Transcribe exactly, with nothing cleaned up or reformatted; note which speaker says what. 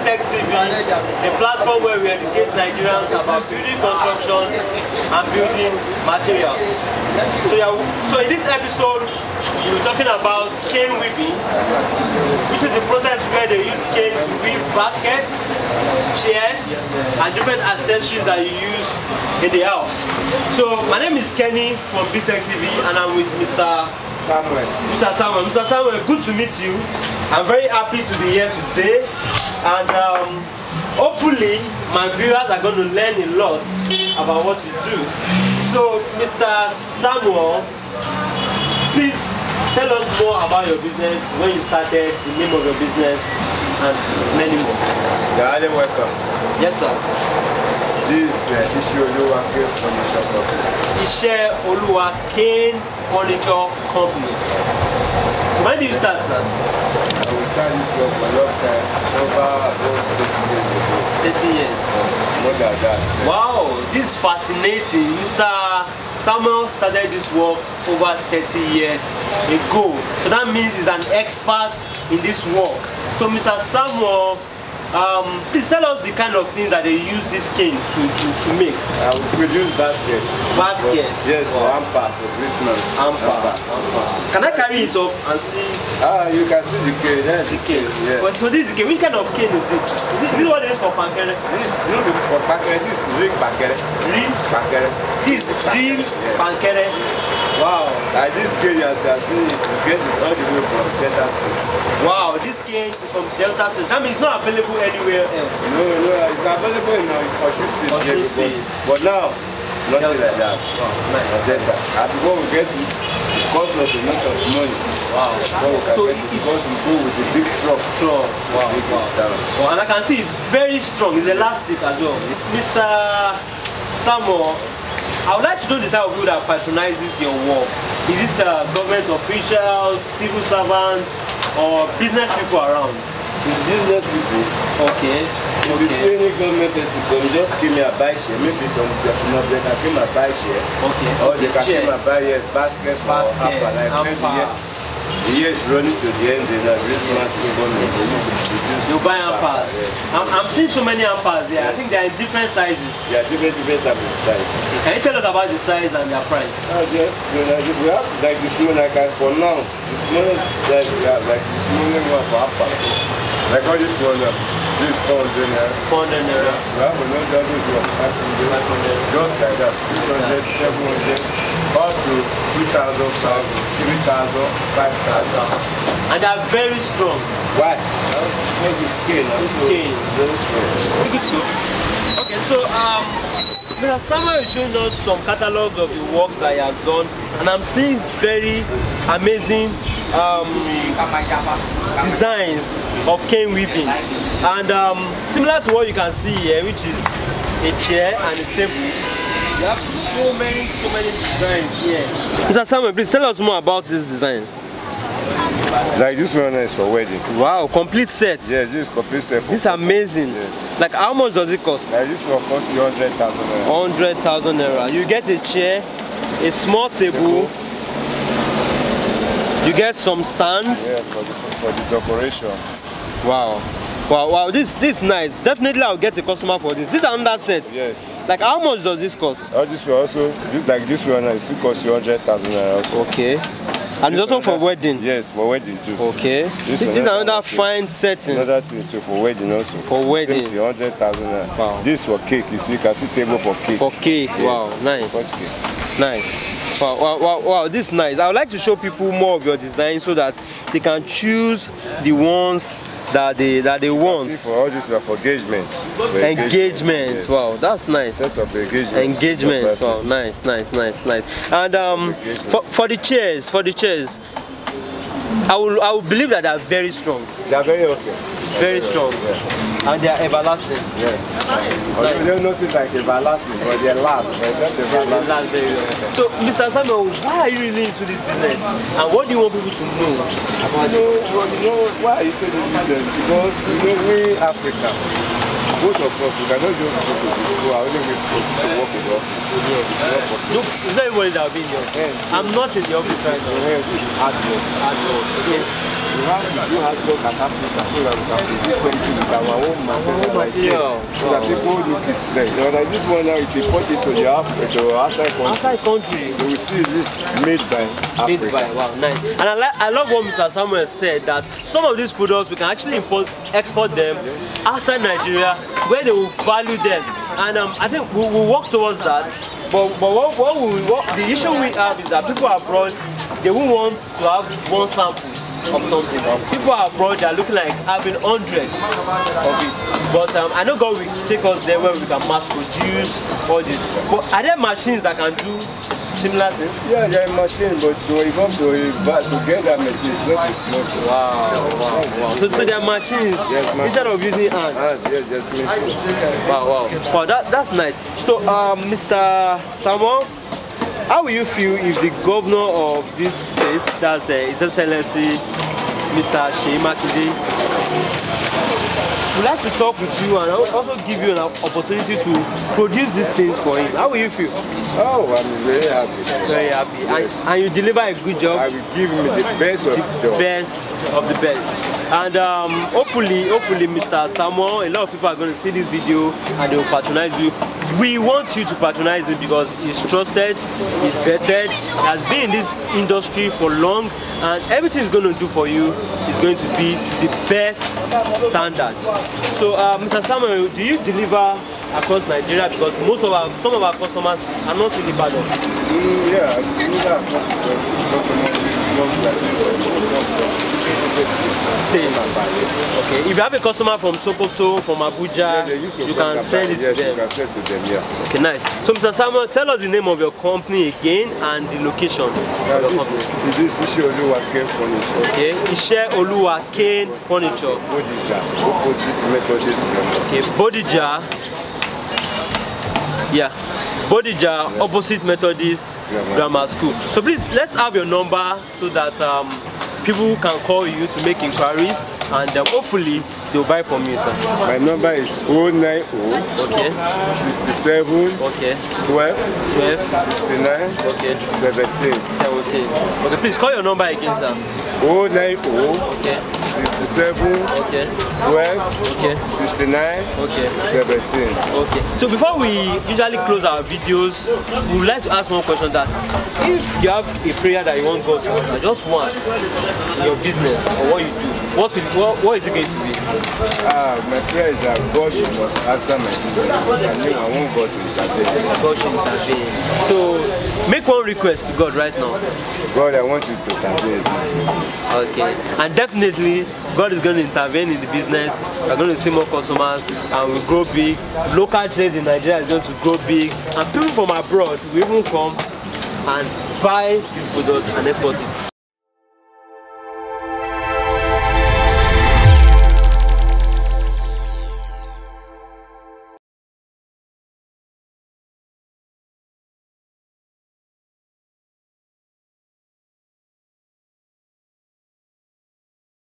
Speaker 1: Tech T V, a platform where we educate Nigerians about building construction and building materials. So, yeah, so in this episode, we're talking about cane weaving, which is the process where they use cane to weave baskets, chairs, and different accessories that you use in the house. So my name is Kenny from Tech T V, and I'm with Mister
Speaker 2: Samuel.
Speaker 1: Mister Samuel. Mister Samuel, good to meet you. I'm very happy to be here today, and um, hopefully my viewers are going to learn a lot about what you do. So Mister Samuel, please tell us more about your business, when you started, the name of your business, and many more.
Speaker 2: You're highly welcome.
Speaker 1: Yes, sir.
Speaker 2: This is uh, Ishe Oluwa Cane Furniture Company.
Speaker 1: Ishe Oluwa Cane Furniture Company. So when did you start, sir?
Speaker 2: I will start this work for a long time, over thirty years ago.
Speaker 1: thirty years.
Speaker 2: More than that. Yeah.
Speaker 1: Wow, this is fascinating. Mister Samuel started this work over thirty years ago. So that means he's an expert in this work. So Mister Samuel, um, please tell us the kind of things that they use this cane to, to, to make.
Speaker 2: I will produce baskets.
Speaker 1: Baskets?
Speaker 2: Yes, for hamper, for Christmas.
Speaker 1: Hamper. Can I carry it up and see?
Speaker 2: Ah, you can see the cane. Yes,
Speaker 1: the cane.
Speaker 2: Yeah.
Speaker 1: But so this is the cane. Which kind of cane is this? Is this, this what it is for pankere?
Speaker 2: This is no for pankere. This is real pankere.
Speaker 1: Real
Speaker 2: pankere.
Speaker 1: This is real pankere. Wow.
Speaker 2: And this cane, as you see, you get it all the way from Delta State.
Speaker 1: Wow, this cane is from Delta State. That means it's not available anywhere else.
Speaker 2: No, no, it's available in Oyo State Nigeria. But now, nothing like that.
Speaker 1: Wow, nice.
Speaker 2: Delta. And before we get it, it costs us a lot of money.
Speaker 1: Wow.
Speaker 2: Before we can
Speaker 1: So
Speaker 2: get it, because we go with a big truck.
Speaker 1: Truck. Wow.
Speaker 2: Big
Speaker 1: Wow.
Speaker 2: down.
Speaker 1: Wow. And I can see it's very strong. It's elastic as well. Mister Samuel, I would like to know the type of people that patronizes your work. Is it uh, government officials, civil servants, or business people around?
Speaker 2: It's business people.
Speaker 1: Okay.
Speaker 2: If you see any government person, come just give me a bike share. Maybe some of them can give me a bike share.
Speaker 1: Okay.
Speaker 2: Or they can
Speaker 1: Chair.
Speaker 2: give me a bike, yes, basket,
Speaker 1: Basket,
Speaker 2: or hamper. Like
Speaker 1: hamper.
Speaker 2: The year is running to the end, then uh, Christmas is coming.
Speaker 1: You buy hampers. Yes. I'm, I'm seeing so many hampers here. Yeah. I think they are in different sizes.
Speaker 2: They are different, different types of size.
Speaker 1: Can you tell us about the size and their price?
Speaker 2: Oh, yes, we have like the small, like uh, for now, the smallest, like, uh, like the smallest one for hamper. Like all this one, uh, this is four hundred naira.
Speaker 1: four hundred naira.
Speaker 2: We have another one, five hundred. Just like that, six hundred, seven hundred, up to two thousand, three thousand, five thousand.
Speaker 1: And they are very strong.
Speaker 2: Why? Because the skin.
Speaker 1: The skin.
Speaker 2: Very strong.
Speaker 1: Good to go. Okay, so um, Mister Samuel is showing us some catalogs of the works that he has done, and I'm seeing very amazing um, designs of cane weaving, and um, similar to what you can see here, which is a chair and a table. You have so many, so many designs here. Mister Samuel, please tell us more about this design.
Speaker 2: Like this one is for wedding.
Speaker 1: Wow, complete set.
Speaker 2: Yes, this is complete set.
Speaker 1: This is amazing.
Speaker 2: Yes.
Speaker 1: Like how much does it cost?
Speaker 2: Like this one costs you one hundred thousand naira.
Speaker 1: one hundred thousand naira. You get a chair, a small table, you get some stands.
Speaker 2: Yeah, for the, for the decoration.
Speaker 1: Wow. Wow, wow, this this is nice. Definitely I'll get a customer for this. This is another set.
Speaker 2: Yes.
Speaker 1: Like how much does this cost?
Speaker 2: Oh, this one also, this, like this one, it still costs you one hundred thousand naira also.
Speaker 1: Okay. And it's also for wedding?
Speaker 2: Yes, for wedding too.
Speaker 1: Okay. This, this is another, another fine setting.
Speaker 2: Another thing too, for wedding also.
Speaker 1: For wedding.
Speaker 2: one hundred thousand naira.
Speaker 1: Wow.
Speaker 2: This for cake, you see, you can see table for cake.
Speaker 1: For cake, yes. Wow, nice.
Speaker 2: Cake.
Speaker 1: Nice. Wow, wow, wow, wow, this is nice. I would like to show people more of your design so that they can choose the ones that they that they want.
Speaker 2: See, for all this, are for engagements. For
Speaker 1: engagement. engagement. Yes. Wow, that's nice.
Speaker 2: Set of engagements.
Speaker 1: Engagement. Wow, nice, nice, nice, nice. And um, for for the chairs, for the chairs, I will I will believe that they are very strong.
Speaker 2: They are very okay.
Speaker 1: Very strong.
Speaker 2: Yeah.
Speaker 1: And they are everlasting.
Speaker 2: Yeah. Nice. They're nothing like everlasting, but they last. But not everlasting.
Speaker 1: Last very long. So, Mister Samuel, why are you really into this business? And what do you want people to know about
Speaker 2: you know, well, you know why are you into this business? Because you know we Africa, both of us, we cannot just go to the school. I only wait to, to work with us.
Speaker 1: Look, it's not everybody that will be in the office. Yeah. I'm not in the office right now.
Speaker 2: Yeah, it's hard work.
Speaker 1: Hard work. Okay.
Speaker 2: We have to do hard work as Africa so that we can produce something with our own material. Like
Speaker 1: material.
Speaker 2: So that people look it there. You know, like this one now, if you put it to the to outside country,
Speaker 1: outside country,
Speaker 2: you will see this made by Africa.
Speaker 1: Made by, wow, nice. And I, like, I love what Mister Samuel said, that some of these products we can actually import, export them outside Nigeria, where they will value them. And um, I think we will work towards that. But, but what, what we, what, the issue we have is that people abroad, they won't want to have one sample of something. People abroad, they are looking like having hundreds of it. But um, I know God will take us there where we can mass produce all this. But are there machines that can do similar things?
Speaker 2: Yeah, there are machines, but when you come to, to get that machine, it's not as much.
Speaker 1: Wow, wow, wow. So, so there are machines, yes, machines instead of using hands?
Speaker 2: Hands, yes, just machines.
Speaker 1: Wow, wow. Wow, that, that's nice. So, um, Mister Samuel, how will you feel if the governor of this state, that's uh, His Excellency, Mister Seyi Makinde, would like to talk with you and also give you an opportunity to produce these things for him? How will you feel?
Speaker 2: Oh, I'm very happy.
Speaker 1: Very happy. Yes. And, and you deliver a good job.
Speaker 2: I will give him the best of the job.
Speaker 1: Best of the best. And um, hopefully, hopefully, Mister Samuel, a lot of people are going to see this video and they will patronize you. We want you to patronize him because he's trusted, he's vetted, he has been in this industry for long, and everything he's going to do for you is going to be to the best standard. So, uh, Mister Samuel, do you deliver across Nigeria? Because most of our, some of our customers are not in Ibadan.
Speaker 2: Mm, yeah, I deliver across customers.
Speaker 1: Okay, if you have a customer from Sokoto, from Abuja, yeah, you can send it
Speaker 2: yes,
Speaker 1: to them.
Speaker 2: You can send to them, yeah.
Speaker 1: Okay, nice. So, Mister Samuel, tell us the name of your company again and the location
Speaker 2: yeah,
Speaker 1: of your
Speaker 2: this,
Speaker 1: company.
Speaker 2: This is Ishe Oluwa Kane Furniture.
Speaker 1: Okay, Ishe Oluwa Kane Furniture.
Speaker 2: Bodija, opposite Methodist Grammar.
Speaker 1: Okay, Bodija. Yeah. Bodija, opposite Methodist Grammar School. So please, let's have your number so that um, people can call you to make inquiries, and um, hopefully they'll buy from you, sir.
Speaker 2: My number is oh nine oh,
Speaker 1: okay,
Speaker 2: sixty-seven,
Speaker 1: okay,
Speaker 2: twelve,
Speaker 1: twelve,
Speaker 2: sixty-nine,
Speaker 1: okay,
Speaker 2: seventeen,
Speaker 1: seventeen. Okay, please call your number again, sir.
Speaker 2: oh nine oh,
Speaker 1: okay,
Speaker 2: sixty-seven,
Speaker 1: okay,
Speaker 2: twelve,
Speaker 1: okay,
Speaker 2: sixty-nine,
Speaker 1: okay,
Speaker 2: seventeen.
Speaker 1: Okay. So before we usually close our videos, we would like to ask one question, that if you have a prayer that you want God to answer, just one, in your business or what you do, what, will, what, what is it going to be?
Speaker 2: Ah, my prayer is that God must answer my business. I mean, I want God to intervene.
Speaker 1: God should intervene. So make one request to God right now.
Speaker 2: God, I want you to intervene.
Speaker 1: Okay. And definitely God is going to intervene in the business. We're going to see more customers and we'll grow big. Local trade in Nigeria is going to grow big, and people from abroad will even come and buy these products and export it.